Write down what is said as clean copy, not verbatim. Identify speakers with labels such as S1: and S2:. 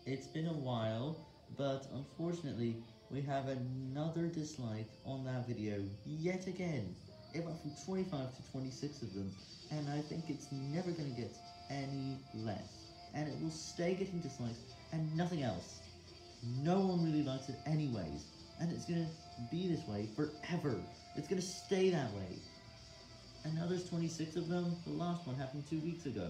S1: It's been a while, but unfortunately, we have another dislike on that video yet again. It went from 25 to 26 of them, and I think it's never going to get any less. And it will stay getting dislikes and nothing else. No one really likes it anyways, and it's going to be this way forever. It's going to stay that way. And now there's 26 of them. The last one happened 2 weeks ago.